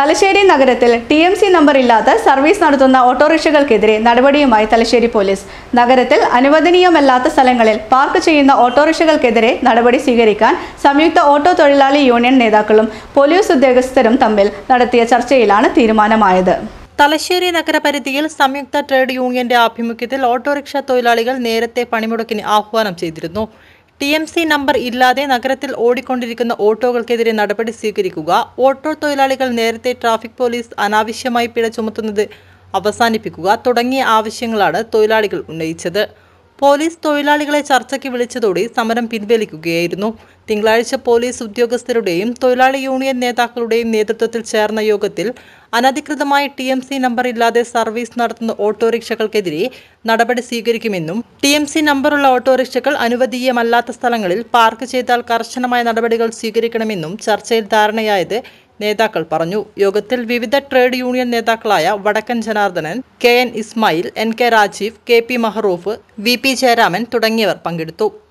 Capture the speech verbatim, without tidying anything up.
തലശ്ശേരി നഗരത്തിൽ T M C number ഇല്ലാത്ത service നടത്തുന്ന ഓട്ടോറിക്ഷകൾക്കെതിരെ നടപടിയുമായി തലശ്ശേരി പോലീസ്. നഗരത്തിൽ അനുവദനീയമല്ലാത്ത സ്ഥലങ്ങളിൽ പാർക്ക് ചെയ്യുന്ന ഓട്ടോറിക്ഷകൾക്കെതിരെ നടപടി സ്വീകരിക്കാൻ സംയുക്ത ഓട്ടോ തൊഴിലാളി യൂണിയൻ നേതാക്കളും പോലീസ് ഉദ്യോഗസ്ഥരും തമ്മിൽ നടത്തിയ ചർച്ചയിലാണ് തീരുമാനമായത്. തലശ്ശേരി നഗരപരിധിയിൽ സംയുക്ത ട്രേഡ് യൂണിയന്റെ ആഭിമുഖ്യത്തിൽ ഓട്ടോറിക്ഷ തൊഴിലാളികൾ നേരത്തെ പണിമുടക്കിന് ആഹ്വാനം ചെയ്തിരുന്നു. ടി എം സി നമ്പർ ഇല്ലാതെ നഗരത്തിൽ ഓടിക്കൊണ്ടിരിക്കുന്ന ഓട്ടോകൾക്കെതിരെ നടപടി സ്വീകരിക്കുക, ഓട്ടോ തൊഴിലാളികൾ നേരത്തെ ട്രാഫിക് പോലീസ് അനാവശ്യമായി പിഴ ചുമത്തുന്നത് അവസാനിപ്പിക്കുക തുടങ്ങിയ ആവശ്യങ്ങളാണ് തൊഴിലാളികൾ ഉന്നയിച്ചത്. പോലീസ് തൊഴിലാളികളെ ചർച്ചയ്ക്ക് വിളിച്ചതോടെ സമരം പിൻവലിക്കുകയായിരുന്നു. തിങ്കളാഴ്ച പോലീസ് ഉദ്യോഗസ്ഥരുടെയും തൊഴിലാളി യൂണിയൻ നേതാക്കളുടെയും നേതൃത്വത്തിൽ ചേർന്ന യോഗത്തിൽ അനധികൃതമായി ടി എം സി നമ്പർ ഇല്ലാതെ സർവീസ് നടത്തുന്ന ഓട്ടോറിക്ഷകൾക്കെതിരെ നടപടി സ്വീകരിക്കുമെന്നും ടി എം സി നമ്പറുള്ള ഓട്ടോറിക്ഷകൾ അനുവദനീയമല്ലാത്ത സ്ഥലങ്ങളിൽ പാർക്ക് ചെയ്താൽ കർശനമായ നടപടികൾ സ്വീകരിക്കണമെന്നും ചർച്ചയിൽ ധാരണയായത് നേതാക്കൾ പറഞ്ഞു. യോഗത്തിൽ വിവിധ ട്രേഡ് യൂണിയൻ നേതാക്കളായ Vadakkan Janardhanan, K N Ismail, N K Rajeev, K P Mahroof, V P Jayaraman തുടങ്ങിയവർ പങ്കെടുത്തു.